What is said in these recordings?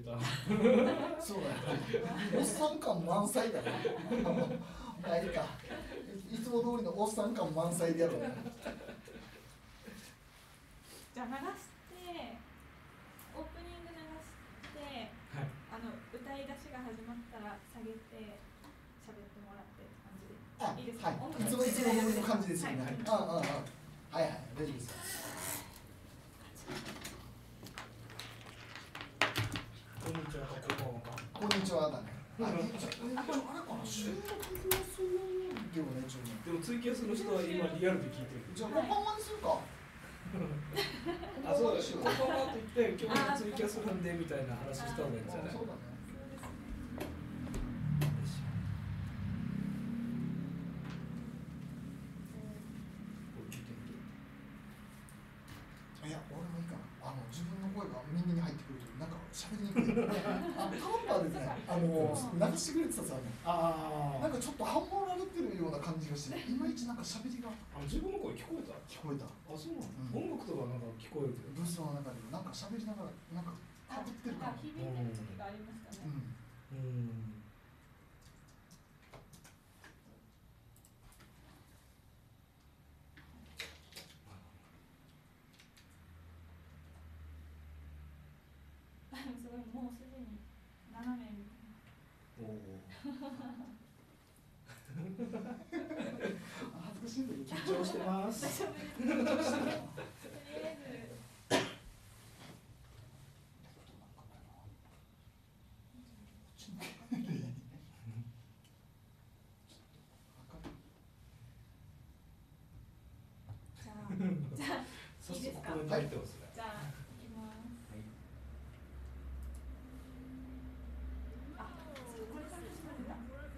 そうだよ。おっさん感満載だよ。あ、いいか。いつも通りのおっさん感満載でやろうね。 じゃあ流して、オープニング流して、はい、歌い出しが始まったら下げて喋ってもらってって感じで。いいですか？はい。いつも通りの感じですよね。 はいはい、大丈夫です。 こんにちは、 こんにちはだね。あれかな、収録放送でもね、 でもツイキャスの人は今リアルで聞いてる。 じゃあこんばんはにするか。 あ、そうだし、こんばんはって言って今日ツイキャスなんでみたいな話した方がいいんじゃない？ そうだね。いや、俺もいいかな。自分の声が耳に入ってくるとなんか喋りにくい。タンパーですね。流してくれてたさ、なんかちょっとハモられてるような感じがして、いまいちなんか喋りが。 自分の声聞こえた？ 聞こえた。 あ、そうなの？音楽とかなんか聞こえるけど。 ブースの中でなんか喋りながらなんかかぶってる感じ。 響いてる時がありましたね。すごい、もうすでに斜めみたいな。 恥ずかしいんだけど緊張してます。 とりあえずじゃあいいですか？ はい。 じゃあいきます。あ、これから始まるんだ。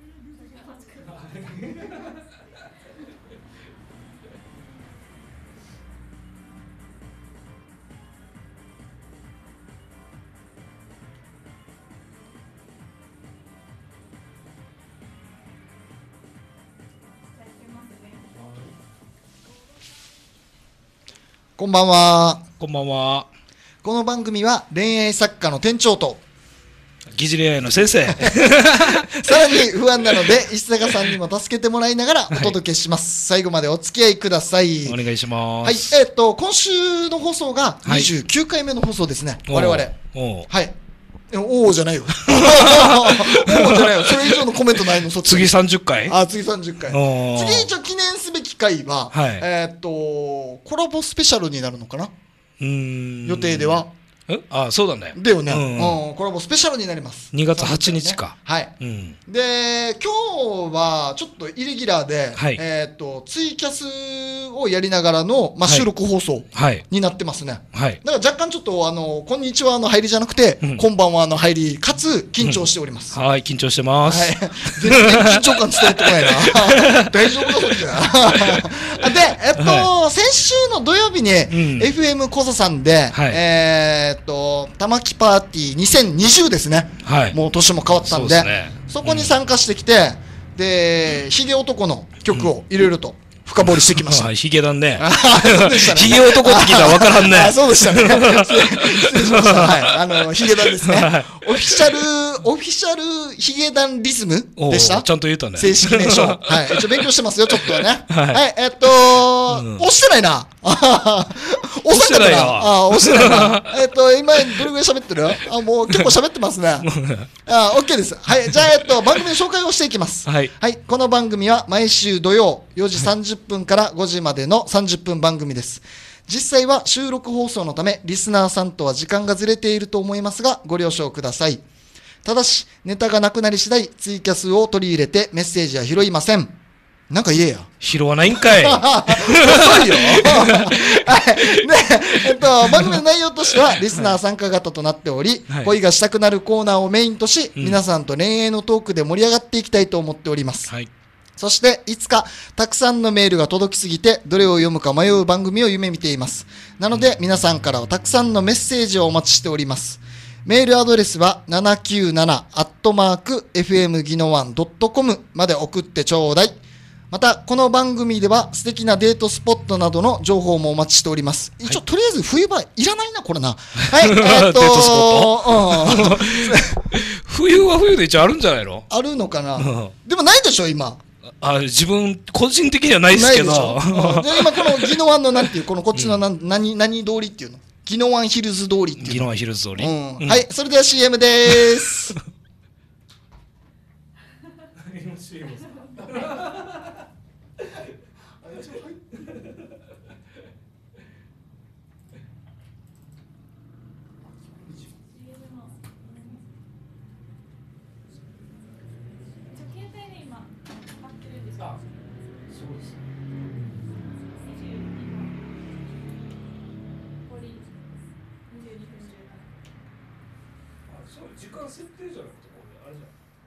こんばんは。 こんばんは。 この番組は恋愛作家の店長と疑似恋愛の先生さらに不安なので石坂さんにも助けてもらいながらお届けします、はい、最後までお付き合いください。 お願いします。 はい、今週の放送が29回目の放送ですね、はい、我々。はい。おーじゃないよ。おーじゃないよ。それ以上のコメントないの。 次30回？ あ、次30回。次一応記念すべき回は、はい、コラボスペシャルになるのかな？予定では。 あ、そうだね。 だよね。コラボスペシャルになります。 2月8日か。 はい。で、今日はちょっとイレギュラーで、ツイキャスをやりながらの収録放送になってますね。はい。だから若干ちょっとこんにちはの入りじゃなくて、こんばんはの入りかつ緊張しております。 はい、緊張してます。 はい。全然緊張感伝わってこないな。大丈夫だそれじゃ。で、先週の土曜日に FM 小座さんで、玉木パーティー2020ですね、はい、もう年も変わったんで、そこに参加してきて、でヒゲ男の曲をいろいろと深掘りしてきました。 ヒゲだね。ヒゲ男って聞いたら分からんね。 そうでしたね。失礼しました。はい、ヒゲダンですね。オフィシャルヒゲダンリズムでした。 ちゃんと言ったね。 正式名称。はい、一応勉強してますよ、ちょっとはね。はい、押してないな。押してないな。押してないな。今どれぐらい喋ってる？もう結構喋ってますね。OK です。はい、じゃあ番組の紹介をしていきます。はい、この番組は毎週土曜4時30分から5時までの30分番組です。実際は収録放送のためリスナーさんとは時間がずれていると思いますがご了承ください。ただしネタがなくなり次第ツイキャスを取り入れてメッセージは拾いません。なんか言えや。 拾わないんかい。 遅いよ。で、番組の内容としてはリスナー参加型となっており、恋がしたくなるコーナーをメインとし、皆さんと恋愛のトークで盛り上がっていきたいと思っております。はい。そしていつかたくさんのメールが届きすぎてどれを読むか迷う番組を夢見ています。なので皆さんからはたくさんのメッセージをお待ちしております。メールアドレスは797@fmginowan.comまで送ってちょうだい。 またこの番組では素敵なデートスポットなどの情報もお待ちしております。一応、とりあえず冬場いらないなこれな。はいデートスポット冬は冬で一応あるんじゃないの？ あるのかな。でもないでしょ今。 自分個人的にはないですけど。 ないでしょ。で今この宜野湾のなんていうこのこっちの何通りっていうの？宜野湾ヒルズ通りっていうの。 宜野湾ヒルズ通り。 はい、それでは CM です。 時間設定じゃなくてこれあれじゃん。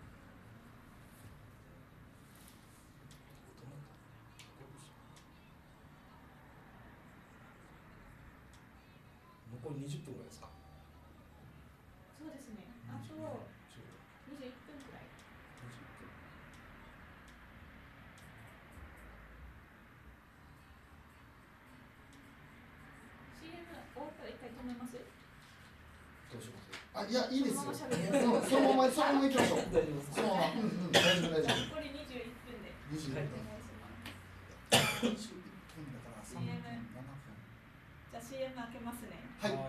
残り20分ぐらいですか。 そうですね。あと21分くらい。CM 終わったら一回止めます？ どうします？ いやいいですよ。 そのまま行きましょう。 大丈夫です。 そのまま。大丈夫大丈夫。 残り21分で。 21分。 お願いします。 21分だから3分7分。 じゃあ CM 開けますね。 はい。 はい。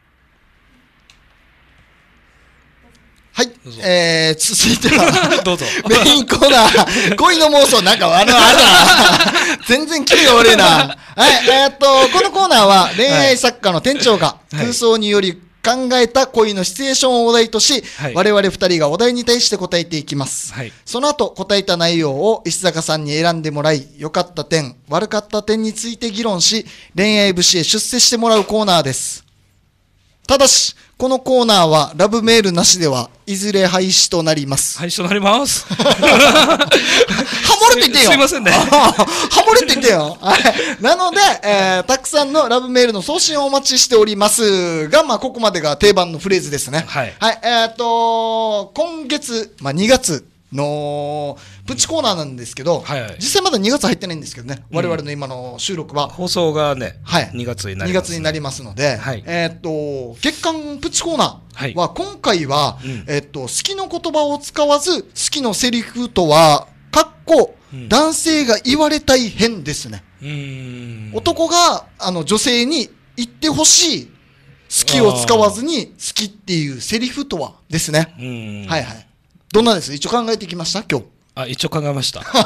はい、 どうぞ続いてはどうぞ。 メインコーナー恋の妄想なんかあるな全然気が悪いな。はいこのコーナーは恋愛作家の店長が空想により考えた恋のシチュエーションをお題とし、 はい、 我々2人がお題に対して答えていきます、 はい、 その後答えた内容を石坂さんに選んでもらい、良かった点悪かった点について議論し、恋愛節へ出世してもらうコーナーです。ただしこのコーナーはラブメールなしではいずれ廃止となります。 廃止となります。 ハモれててよ。 すいませんね。 ハモれててよ。なので、たくさんのラブメールの送信をお待ちしておりますが、まあ、ここまでが定番のフレーズですね。 はい。 はい、今月、まあ、2月のプチコーナーなんですけど、 はいはい、 実際まだ2月入ってないんですけどね、我々の今の収録は。 放送がね、 はい、 2月になります、ね。 2月になりますので、 はい、 月間プチコーナーは、 はい、 今回は、好きの言葉を使わず、好きのセリフとは、男性が言われたい編ですね。男が女性に言ってほしい、好きを使わずに好きっていうセリフとはですね。はいはい。どんなです？一応考えてきました今日。 一応考えました。じゃ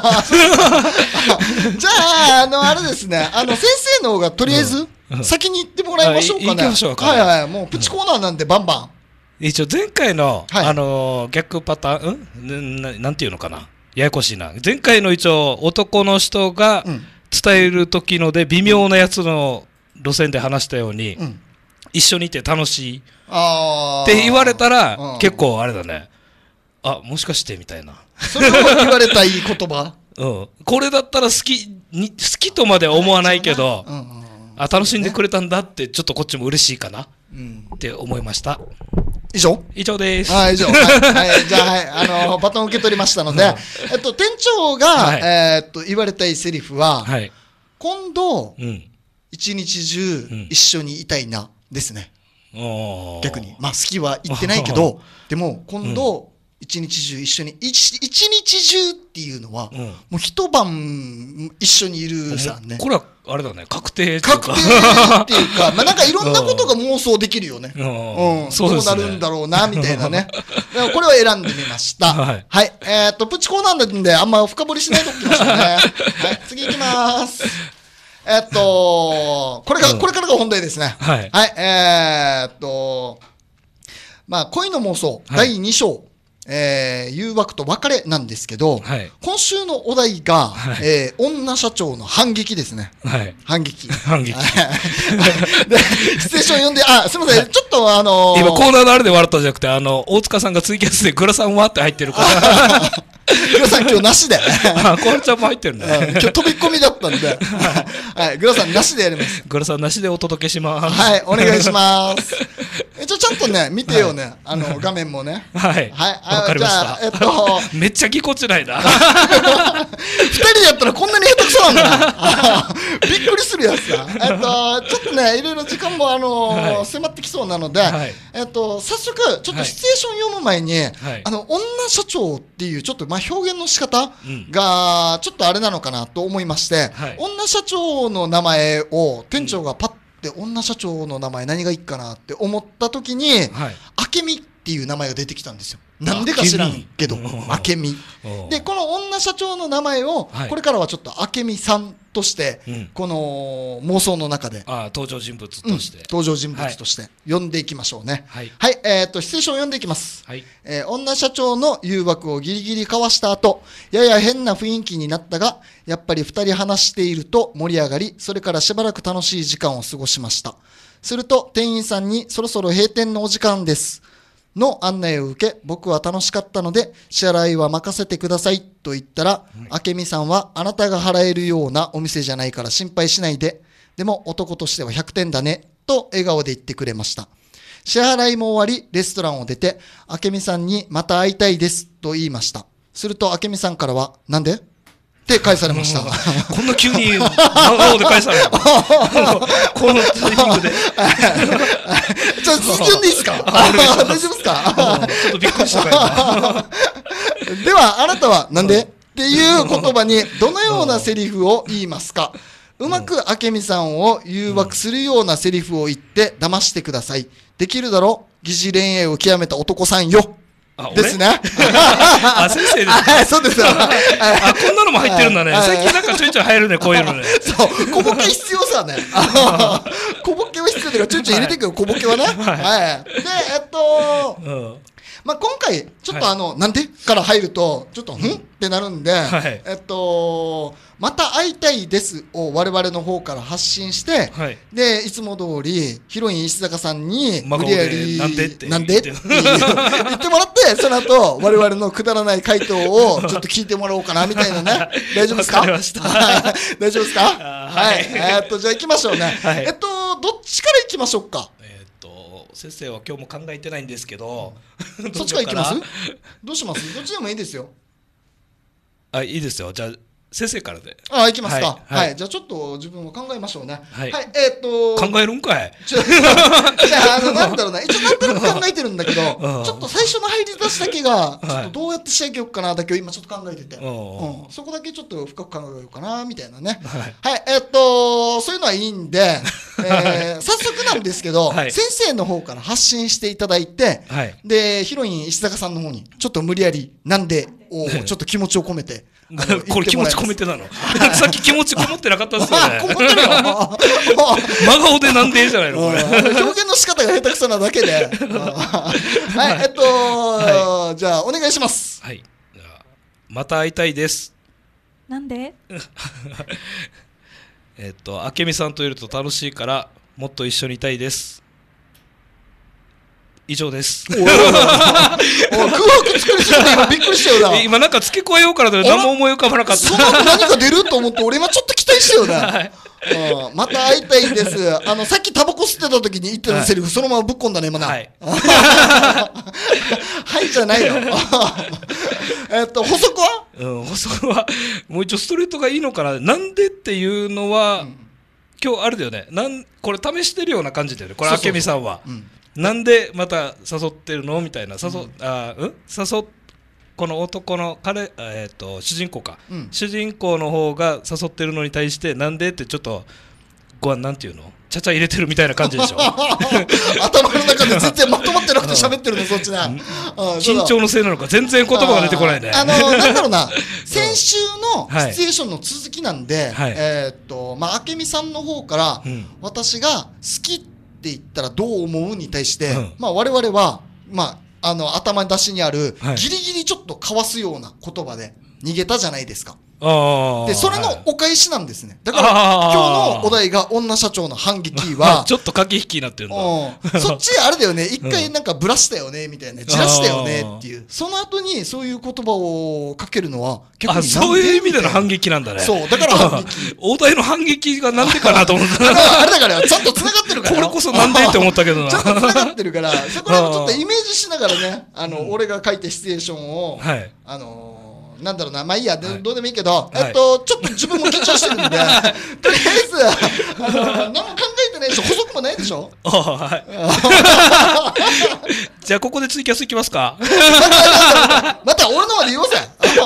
あ、あれですね、先生の方がとりあえず、先に言ってもらいましょうかね。 行きましょうか、 ね。はいはい。もうプチコーナーなんでバンバン。 一応前回の、 はい、 逆パターン、なんていうのかな。ややこしいな。前回の一応男の人が伝える時ので微妙なやつの路線で話したように、一緒にいて楽しいって言われたら、結構あれだね。もしかしてみたいな。 それを言われたい言葉これだったら好きとまでは思わないけど、楽しんでくれたんだってちょっとこっちも嬉しいかな、って思いました。 以上です。 以上。はい、じゃあ、バトン受け取りましたので、店長が、言われたいセリフは、今度、一日中一緒にいたいな、ですね。逆に。まあ、好きは言ってないけど、でも、今度、一日中一緒に、一日中っていうのは、もう一晩一緒にいるさね。 これは、あれだね、確定っていうか、まあなんかいろんなことが妄想できるよね。どうなるんだろうな、みたいなね。これを選んでみました。はい。プチコーナーなんで、あんま深掘りしないときましたね。はい、次行きます。これからが本題ですね。はい。まあ、恋の妄想、第2章。誘惑と別れなんですけど、今週のお題が、女社長の反撃ですね。反撃。で、シチュエーション読んで、すみません、ちょっと今コーナーのあれで笑ったんじゃなくて、大塚さんがツイキャスでグラサンわって入ってるから。 グラさん今日なしで。 あ、コアルちゃんも入ってるね。 今日飛び込みだったんで。はい、グラさんなしでやります。 グラさんなしでお届けします。 はい、お願いします。ちゃんとね、見てよね。画面もね。 はい。 はい。 わかりました。めっちゃぎこちないな。 二人でやったらこんなに下手くそなんだな。びっくりするやつだ。ちょっとね、いろいろ時間も迫ってきそうなので、早速、ちょっとシチュエーション読む前に、女社長っていう、ちょっと表現の仕方が、ちょっとあれなのかなと思いまして、女社長の名前を店長がパッて、女社長の名前何がいいかなって思った時に、明美っていう名前が出てきたんですよ。なんでか知らんけど、明美。で、この女社長の名前を、これからはちょっと明美さんとして、この妄想の中で、 登場人物として。 登場人物として呼んでいきましょうね。はい。シチュエーション読んでいきます。女社長の誘惑をギリギリかわした後、やや変な雰囲気になったが、やっぱり二人話していると盛り上がり、それからしばらく楽しい時間を過ごしました。すると、店員さんにそろそろ閉店のお時間ですの案内を受け、僕は楽しかったので支払いは任せてくださいと言ったら、明美さんはあなたが払えるようなお店じゃないから心配しないで、でも男としては100点だねと笑顔で言ってくれました。支払いも終わりレストランを出て、明美さんにまた会いたいですと言いました。すると明美さんからは、なんでって返されました。 こんな急に真顔で返される。このタイミングで。 ちょっと続き読んでいいですか？大丈夫ですか？ ちょっとびっくりしたから今。では、あなたはなんでっていう言葉にどのようなセリフを言いますか？うまく明美さんを誘惑するようなセリフを言って騙してください。できるだろう？疑似恋愛を極めた男さんよ。ですね。 あ、先生です。 そうですよ。 こんなのも入ってるんだね。最近なんかちょいちょい入るね、こういうのね。 そう、小ボケ必要さね。小ボケは必要だから、ちょいちょい入れていくよ、小ボケはね。はい。で、まあ、今回、ちょっとなんでから入ると、ちょっと、ってなるんで、また会いたいですを我々の方から発信して、で、いつも通り、ヒロイン石坂さんに、無理やり、なんでって言ってもらって、その後、我々のくだらない回答をちょっと聞いてもらおうかな、みたいなね。大丈夫ですか？大丈夫ですか？はい。じゃあ行きましょうね。どっちから行きましょうか？ 先生は今日も考えてないんですけど、 そっちから行きます？どうします？どっちでもいいですよ。 いいですよ。じゃあ先生からで。 行きますか。はい。じゃあちょっと自分も考えましょうね。はい。考えるんかい。 じゃあなんだろうな。一応なんとなく考えてるんだけど、ちょっと最初の入り出しだけがちょっとどうやって仕上げようかなだけを今ちょっと考えてて、そこだけちょっと深く考えようかなみたいなね。はい。そういうのはいいんで、早速なんですけど、先生の方から発信していただいて、でヒロイン石坂さんの方にちょっと無理やりなんでをちょっと気持ちを込めて。 これ気持ち込めてなの？さっき気持ちこもってなかったですよね。 こもってるよ。 真顔でなんでじゃないのこれ。 表現の仕方が下手くそなだけで。はい、じゃあお願いします。 はい。また会いたいです。 なんで？ 明美さんといると楽しいからもっと一緒にいたいです。以上です。 空白作りすぎて今びっくりしたよな。 今なんか付け加えようからで何も思い浮かばなかった。 その後何か出ると思って俺今ちょっと期待したよね。また会いたいです。さっきタバコ吸ってた時に言ってたセリフそのままぶっ込んだね今な。はい。はいじゃないよ。補足は？ 補足はもう一応ストレートがいいのかな。なんでっていうのは今日あれだよね。これ試してるような感じだよね。これ明美さんは。なんでまた誘ってるのみたいなこの男の主人公か、主人公の方が誘ってるのに対してなんでってちょっとなんていうのちゃちゃ入れてるみたいな感じでしょ。 頭の中で全然まとまってなくて喋ってるのそっちな。 緊張のせいなのか全然言葉が出てこないね。 なんだろうな、先週のシチュエーションの続きなんで、明美さんの方から私が好きって言ったらどう思うに対して、我々は頭出しにあるギリギリちょっとかわすような言葉で逃げたじゃないですか。 で、それのお返しなんですね。だから、今日のお題が女社長の反撃は、 ちょっと駆け引きになってるんだ。 そっちあれだよね、一回なんかブラしたよね、みたいな、じらしたよねっていう。その後にそういう言葉をかけるのは、 逆にそういう意味での反撃なんだね。 そう、だから反撃。 お題の反撃がなんでかなと思った。 あれだから、ちゃんと繋がってるから。 これこそなんでって思ったけどな。 ちゃんと繋がってるから、そこら辺ちょっとイメージしながらね、俺が書いたシチュエーションを、なんだろうな、まあいいや、どうでもいいけど、ちょっと自分も緊張してるんで、とりあえず、何も考えてないでしょ、補足もないでしょ。 じゃあ、ここでツイキャスいきますか。 また俺のまで言おうぜ。じゃ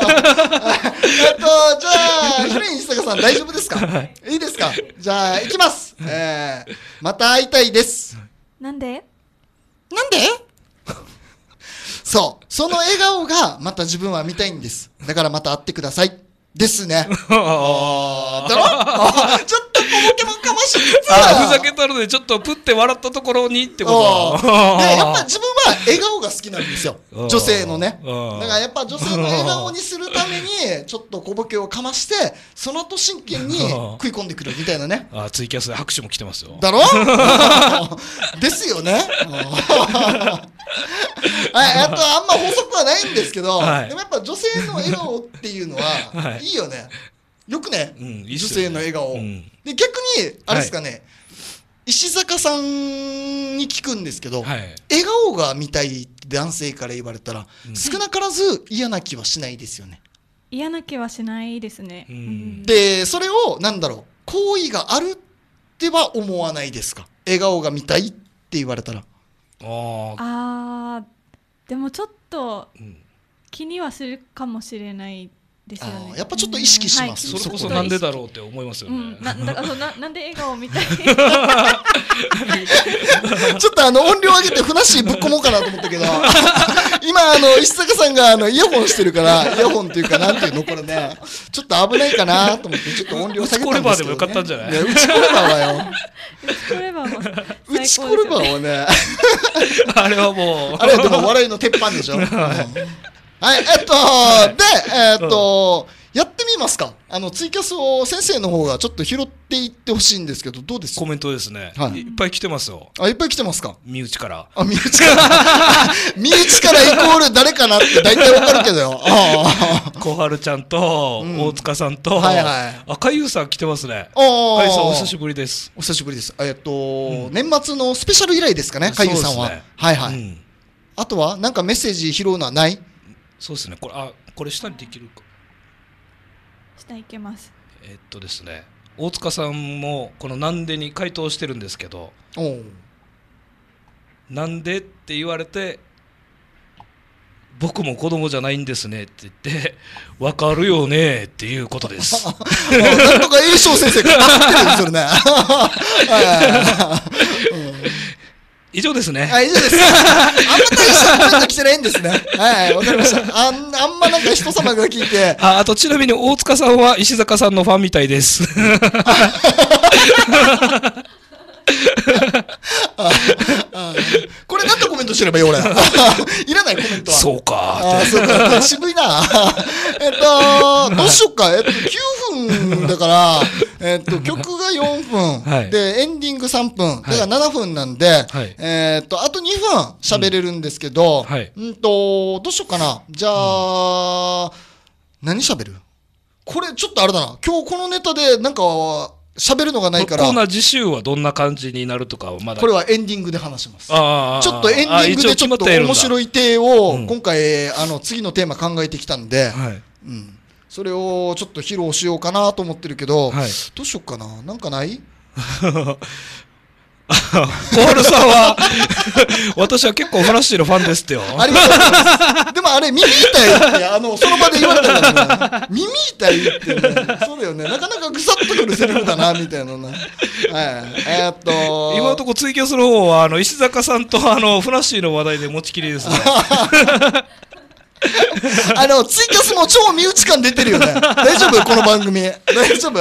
あ、ヒロイン石坂さん大丈夫ですか？いいですか？じゃあ、いきます。また会いたいです。 なんで？ なんで？そう、その笑顔がまた自分は見たいんです。だからまた会ってください。ですね。だろ？ちょっと小ボケもかましつつ、 ふざけたのでちょっとプって笑ったところにってことで、やっぱ自分は笑顔が好きなんですよ。女性のね。だからやっぱ女性の笑顔にするために、ちょっと小ボケをかまして、その後真剣に食い込んでくるみたいなね。 ツイキャスで拍手も来てますよ。 だろ？ですよね。あんま法則はないんですけど、でもやっぱ女性の笑顔っていうのは、いいよね。よくね、女性の笑顔。で、逆に、あれですかね、石坂さんに聞くんですけど、笑顔が見たいって男性から言われたら、少なからず嫌な気はしないですよね。 嫌な気はしないですね。 で、それを、なんだろう、好意があるっては思わないですか？笑顔が見たいって言われたら。 でもちょっと気にはするかもしれないですよね。 やっぱちょっと意識します。 それこそなんでだろうって思いますよね。 なんで笑顔みたい。ちょっと音量上げてふなっしーぶっ込もうかなと思ったけど、今石坂さんがイヤホンしてるから、イヤホンっていうかなんていうのこれね、ちょっと危ないかなと思ってちょっと音量下げたんですけど、ね。 うちコレバーでもよかったんじゃない？ うちコレバーはよ。 うちコレバーもうちコレバーはね、 あれはもうあれでも笑いの鉄板でしょ。はい、やってみますか。ツイキャスを先生の方がちょっと拾っていってほしいんですけど、どうですか？ コメントですね。いっぱい来てますよ。 いっぱい来てますか？ 身内から。 身内から。身内からイコール誰かなって大体わかるけどよ。 小春ちゃんと、大塚さんと、海優さん来てますね。海優さんお久しぶりです。 お久しぶりです。年末のスペシャル以来ですかね、海優さんは。はいはい。あとは、なんかメッセージ拾うのはない？ そうですね。これ下にできるか。 下いけます。 ですね。大塚さんもこのなんでに回答してるんですけど、なんでって言われて、僕も子供じゃないんですねって言ってわかるよねっていうことです。 なんとか栄翔先生が待ってるんですよね。 以上ですね。 以上です。あんま大したコメント来てないんですね。はい、わかりました。あんまなんか人様が聞いて。 あとちなみに大塚さんは石坂さんのファンみたいです。 これなんてコメントしてればいい俺。いらないコメントは。 そうか。 そうか。渋いな。どうしよっか。9分だから、曲が4分、で、エンディング3分、だから7分なんで、あと2分喋れるんですけど、どうしよっかな。じゃあ、何喋る？これちょっとあれだな。今日このネタでなんか、喋るのがないから。 コーナー次週はどんな感じになるとかはまだ。 これはエンディングで話します。ちょっとエンディングでちょっと面白いテーを、今回、次のテーマ考えてきたんで、それをちょっと披露しようかなと思ってるけど、どうしよっかな。なんかない？ 小春さんは私は結構フラッシュのファンですってよ。 ありがとうございます。でもあれ耳痛いってその場で言われたからね。耳痛いってね。そうだよね。なかなかぐさっとくるセリフだなみたいなね。 今のところツイキャスの方は石坂さんとフラッシュの話題で持ちきりですね。 ツイキャスも超身内感出てるよね。大丈夫？この番組。大丈夫？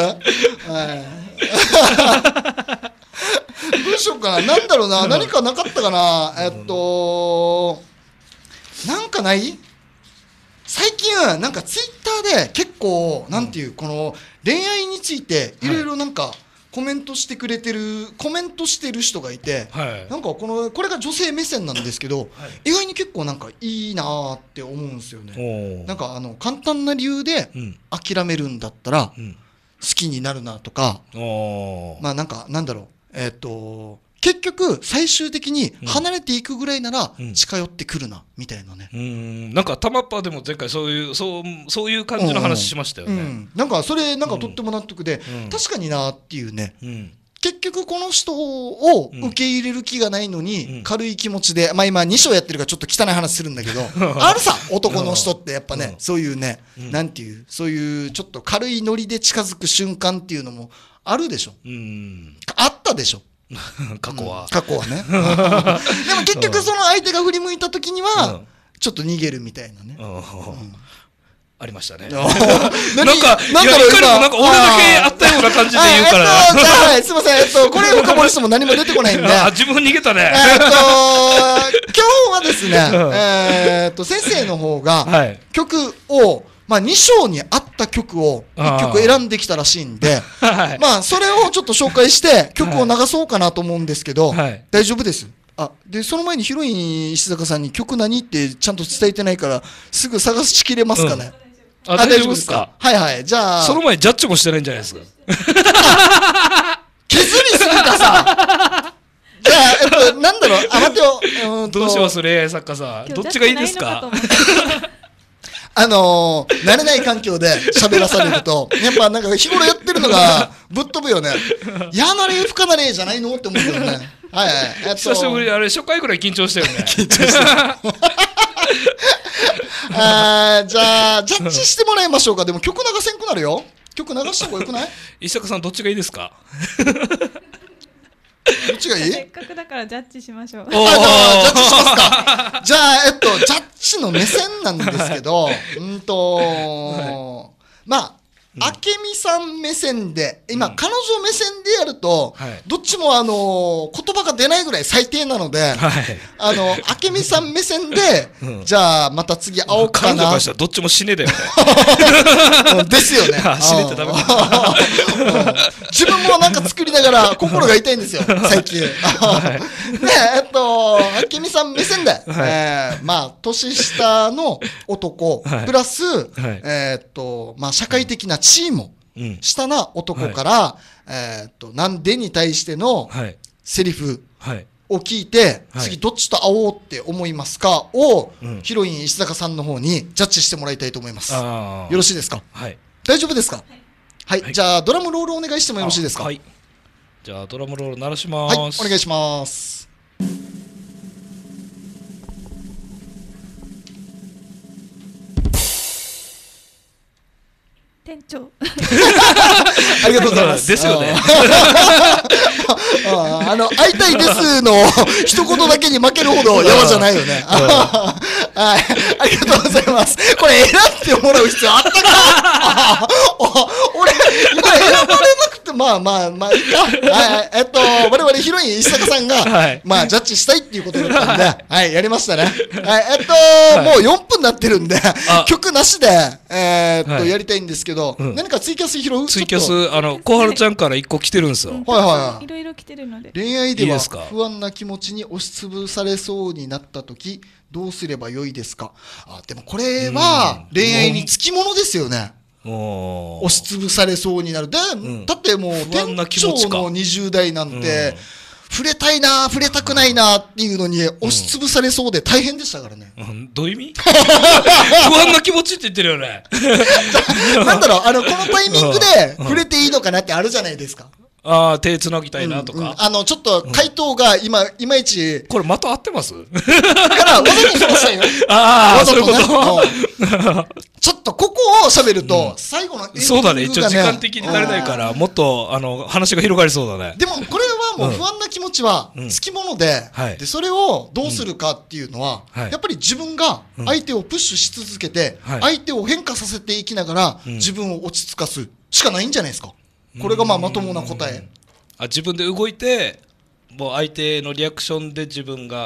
どうしようかな。なんだろうな。何かなかったかな。なんかない？ 最近なんかツイッターで結構なんていうこの恋愛についていろいろなんかコメントしてる人がいて、なんかこれが女性目線なんですけど、意外に結構なんかいいなーって思うんですよね。なんか簡単な理由で諦めるんだったら好きになるなとか、まあなんかなんだろう結局最終的に離れていくぐらいなら近寄ってくるなみたいなね。 なんかたまっぱでも前回そういう感じの話しましたよね。 なんかそれなんかとっても納得で、確かになっていうね。結局この人を受け入れる気がないのに軽い気持ちで、まあ今2章やってるからちょっと汚い話するんだけどあるさ男の人ってやっぱね、そういうね、なんていうそういうちょっと軽いノリで近づく瞬間っていうのもあるでしょ。あったでしょ過去はねでも結局その相手が振り向いた時にはちょっと逃げるみたいなね、 ありましたね。 なんかなんか俺だけあったような感じで言うからはい、すいません、これ深掘りしても何も出てこないんで自分逃げたね。 今日はですね先生の方が曲をまあ2章に合った曲を1曲選んできたらしいんで、まあそれをちょっと紹介して曲を流そうかなと思うんですけど、大丈夫です。でその前にヒロイン石坂さんに曲何ってちゃんと伝えてないからすぐ探しきれますかね。 大丈夫ですか。 はいはい。じゃあその前にジャッジもしてないんじゃないですか。 削りすぎたさ。じゃあなんだろう、待てよ。 どうします恋愛作家さん、どっちがいいですか。 慣れない環境で喋らされるとやっぱなんか日頃やってるのがぶっ飛ぶよね。やなれ不可なれじゃないのって思うけどね。はいはい。 久しぶり、あれ初回ぐらい緊張したよね。 緊張してる。じゃあジャッジしてもらいましょうか。でも曲流せんくなるよ。曲流した方がよくない？ 石坂さんどっちがいいですか。 どっちがいい？ せっかくだからジャッジしましょう。 ジャッジしますか。じゃあジャッジの目線なんですけど、まあ明美さん目線で今彼女目線でやるとどっちも言葉が出ないぐらい最低なので、明美さん目線でじゃあまた次会おうかな。 彼女からしたらどっちも死ねだよね。 ですよね。 死ねてダメ。 自分もなんか作りながら心が痛いんですよ最近。で明美さん目線でまあ年下の男プラスまあ社会的な地位も下な男からなんでに対してのセリフを聞いて次どっちと会おうって思いますかをヒロイン石坂さんの方にジャッジしてもらいたいと思います。よろしいですか。大丈夫ですか。はい、じゃあドラムロールお願いしてもよろしいですか。 じゃあドラムロール鳴らします。 はい、お願いします。 店長。 ありがとうございます。 ですよね。 会いたいですの一言だけに負けるほどやばじゃないよね。はい、ありがとうございます。これ選んでもらう必要あったか。俺今選ばれなくてまあいいか。我々ヒロイン石坂さんがまあジャッジしたいっていうことだったんで、はいやりましたね。もう4分なってるんで曲なしでやりたいんですけど、何かツイキャス拾う？ ツイキャス小春ちゃんから1個来てるんですよ。 いろいろ来てるので。 恋愛では不安な気持ちに押しつぶされそうになった時どうすればよいですか。でもこれは恋愛につきものですよね。押しつぶされそうになる。だってもう店長の20代なんて触れたいな触れたくないなっていうのに押しつぶされそうで大変でしたからね。 どういう意味？不安な気持ちって言ってるよね。 なんだろう、このタイミングで触れていいのかなってあるじゃないですか。 手つなぎたいなとか、 ちょっと回答がいまいちこれ的合ってます？ からわざとそうしたよ。 そういうこと。 ちょっとここを喋ると最後のエンディングがね、 そうだね、一応時間的になれないからもっと話が広がりそうだね。 でもこれはもう不安な気持ちはつきもので、それをどうするかっていうのはやっぱり自分が相手をプッシュし続けて相手を変化させていきながら自分を落ち着かすしかないんじゃないですか。これがまともな答え。 自分で動いてもう相手のリアクションで自分が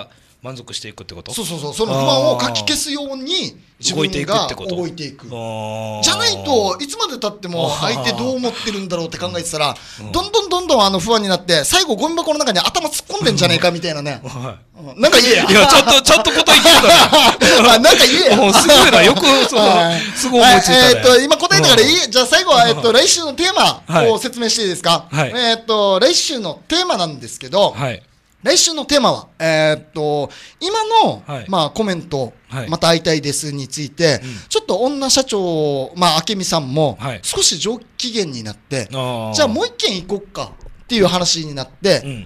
満足していくってこと？ そうそうそう、その不安をかき消すように自分が動いていく。じゃないといつまで経っても相手どう思ってるんだろうって考えてたら、どんどん不安になって最後ゴミ箱の中に頭突っ込んでんじゃねえかみたいなね。なんか言えや。 いやちょっとこと言ってたね。 なんか言えや。 すごいな、よくすごい思いついたね。 今答えたからいい？じゃあ最後は来週のテーマを説明していいですか？来週のテーマなんですけど。来週のテーマは、今の、まあ、コメント、また会いたいですについて、ちょっと女社長、まあ、明美さんも、少し上機嫌になって、じゃあもう一軒行こっかっていう話になって、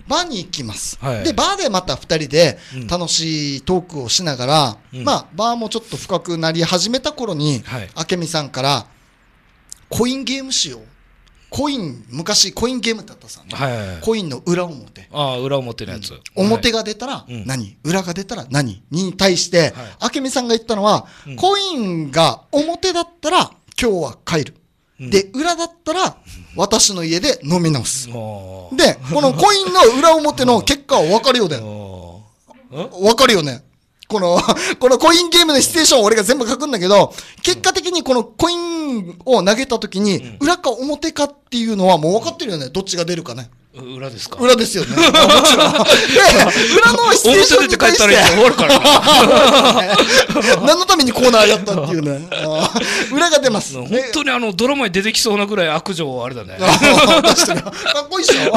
バーに行きます。で、バーでまた2人で楽しいトークをしながら、まあ、バーもちょっと深くなり始めた頃に、明美さんから、コインゲームしよう。昔コインゲームだったさ、コインの裏表。 裏表のやつ。 表が出たら何、裏が出たら何に対して、明美さんが言ったのは、コインが表だったら今日は帰る。で、裏だったら私の家で飲み直す。で、このコインの裏表の結果は分かるよね。分かるよね。このコインゲームのシチュエーションを俺が全部書くんだけど、結果的にこのコインを投げた時に、裏か表かっていうのはもう分かってるよね。どっちが出るかね。 裏ですか？ 裏ですよね。もちろん。で、裏のシチュエーションに対して。終わるから何のためにコーナーやったっていうね。裏が出ます。 本当にドラマに出てきそうなぐらい悪女あれだね。 確かに。かっこいいっしょ。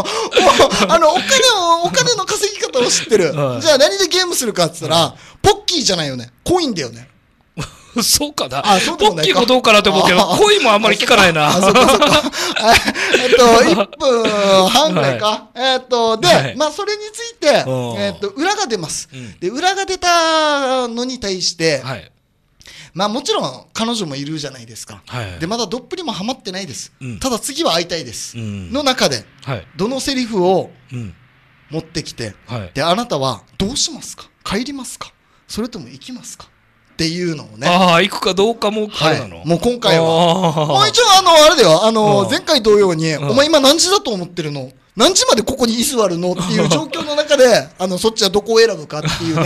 お金の稼ぎ方を知ってる。じゃあ何でゲームするかって言ったら、ポッキーじゃないよね。コインだよね。 そうかな。ポッキーもどうかなと思うけど、コインもあんまり聞かないな。 そっか。1分半ぐらいか。で、まあ、それについて、裏が出ます。で、裏が出たのに対して、まあ、もちろん、彼女もいるじゃないですか。で、まだどっぷりもハマってないです。ただ次は会いたいです。の中で、どのセリフを持ってきて、で、あなたはどうしますか？帰りますか？それとも行きますか？っていうのをね。 行くかどうかもあれなの？ もう今回は。もう一応あれだよ、前回同様に、お前今何時だと思ってるの？何時までここに居座るのっていう状況の中で、そっちはどこを選ぶかっていうね。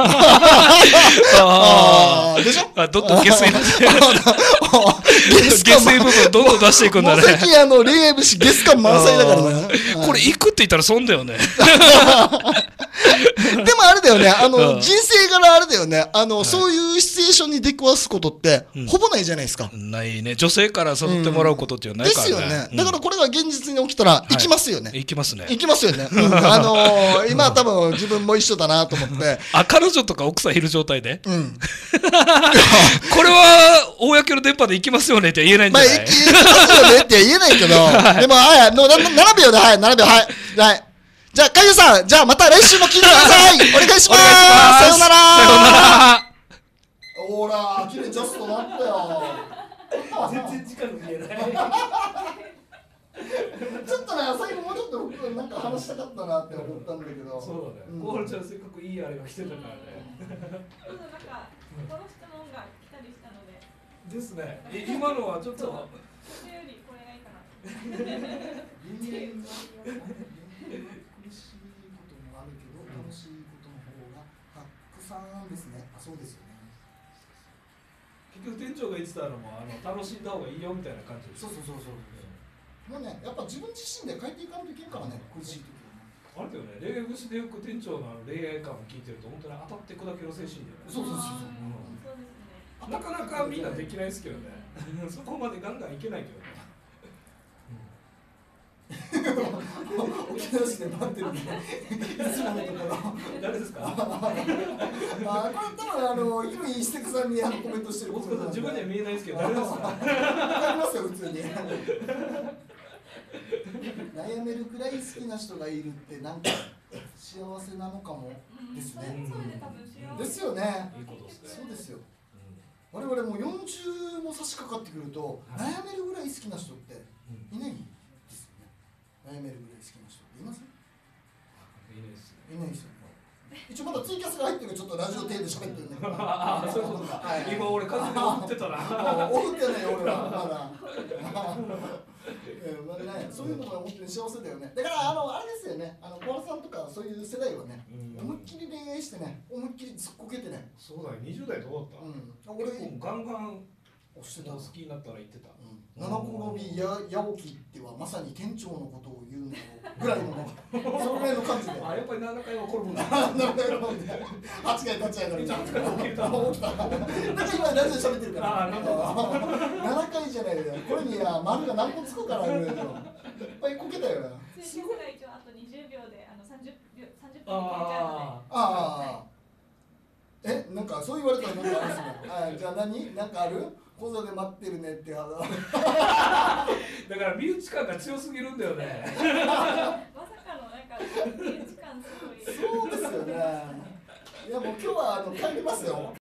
でしょ？ どんどん下水部分どんどん出していくんだね。 もう最近恋愛節ゲス感満載だからね。 これ行くって言ったら損だよね。 でもあれだよね、人生柄あれだよね、そういうシチュエーションに出くわすことって、ほぼないじゃないですか。 ないね。女性から誘ってもらうことっていうのはないからね。 ですよね。だからこれが現実に起きたら、行きますよね。 行きますね。 行きますよね。今多分自分も一緒だなと思って。 彼女とか奥さんいる状態でこれは、公の電波で行きますよねって言えないんじゃない？ 行きますよねって言えないけど、でも、7秒で、7秒、はい。じゃあ、かゆさん、じゃあまた来週も聞いてください。お願いします。さようなら。ほら、綺麗にジャストなったよ。 全然時間が見えない。 ちょっとね、最後もうちょっとなんか話したかったなって思ったんだけど。 そうだね。コールちゃんせっかくいいあれが来てたからね。 なんかこの質問が来たりしたので。 ですね。今のはちょっと。 それよりこれがいいかな。 苦しいこともあるけど、楽しいことの方がたくさんですね。そうですよね。 結局店長が言ってたのも楽しんだ方がいいよみたいな感じです。 そう。もうね、やっぱ自分自身で変えていかないといけんからね、苦しい時はね。 あれだよね、恋愛節でよく店長の恋愛観を聞いてると本当に当たって砕ける精神だよね。 そう。 なかなかみんなできないですけどね。そこまでガンガンいけないけどね。 沖縄市で待ってるんで、いつものところ。 誰ですか？ これ多分ヒロインしてくさんにコメントしてる。 自分には見えないですけど、誰ですか？ わかりますよ普通に。悩めるくらい好きな人がいるってなんか幸せなのかもですね。ですよね。 いいことですね。 そうですよ。我々も40も差し掛かってくると悩めるぐらい好きな人っていないですよね。悩めるぐらい好きな人っています？ いないですね。 いないですよね。一応まだツイキャスが入ってる、ちょっとラジオ程度喋ってるんだけど。 そういうことか。今俺完全に送ってたな。 送ってないよ俺はまだ。 まあね、そういうのが本当に幸せだよね。だからあれですよね、小原さんとかそういう世代はね、思いっきり恋愛してね、思いっきりずっこけてね。 そうだよ、20代どうだった？俺ガンガンしてた、好きになったら言ってた。 七転び八起きってはまさに店長のことを言うのぐらいのそのぐらいの感じで。 あ、やっぱり7回は転ぶんだ。 7回転んで8回立ち上がる。8回起きた。だから今ラジオ喋ってるから。7回じゃないよ。これに丸が何個つくからいっぱいこけたよ。 すごい。一応あと20秒で30分いけちゃうので。なんかそう言われたらなんかあるんですよ。じゃあなんかある？講座で待ってるねってだから身内感が強すぎるんだよね。 まさかのなんか身内感すごい。 そうですよね。いやもう今日は帰りますよ。